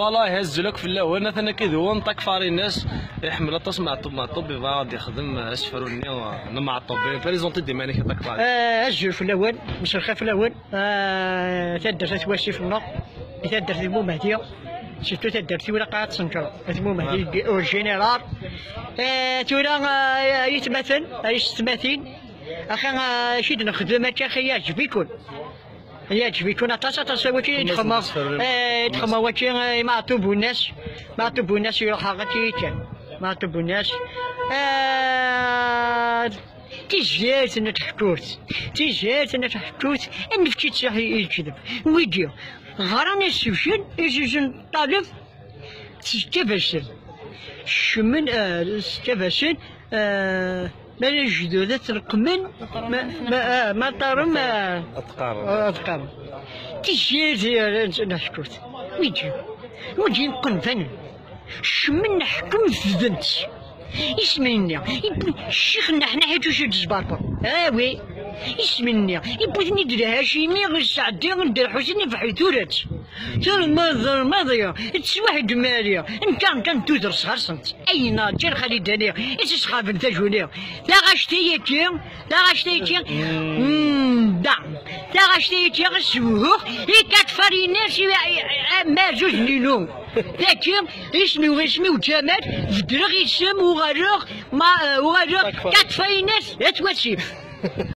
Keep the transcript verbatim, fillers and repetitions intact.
فوالا يهز لك في الاول مثلا كذا هو نطاك فاري الناس يحمل الطاس مع الطب مع الطب غادي يخدم اسفروني مع الطبيب بريزونتي دي ماني كذاك فاري. اه الجو في الاول مش الخير في الاول اه تدر تواشي في النار تدر ثمو مهديه شفتو تدر ولا قاعد سنجر ثمو مهدي او جينيرال اه تورا يتمثل يتمثل اخي شي نخدم هكا اخي يعجب يكون يعجب يكون طاسه طاسه وشي تخما تخما وشي ما طوبو الناس ما طوبو الناس يروح غاتي ما طوبو الناس تيجات انا تحكوت تيجات انا تحكوت نفتي تصاحي يكذب ويجي غراني السوشن يجي طالب تستفسر شمن تستفسر ما الجدودة ترقمن ما ما ما طارم اتقارب اتقارب تيجي نحكوت ويجي ويجي نقنفن شمن نحكم في بنت اسمعني الشيخ نحنا حيتو شي الزباربر اه وي اسمعني يبغي ندير هاشمي غير سعدي ندير حسين في حيثورات ترى ماذا ماذا تسواحد ماليا انت انت تودر صغرسنت اين جير خالد عليا ايش سخاف انت جوليا لا غاشتيتي لا غاشتيتي دا لا غاشتيتي غسوق هي كتفاري ناس ما جوج لينو لكن اسمي واسمي وجمال بدرغ يسم وغرق ما وغرق كتفاري ناس لا تواسيف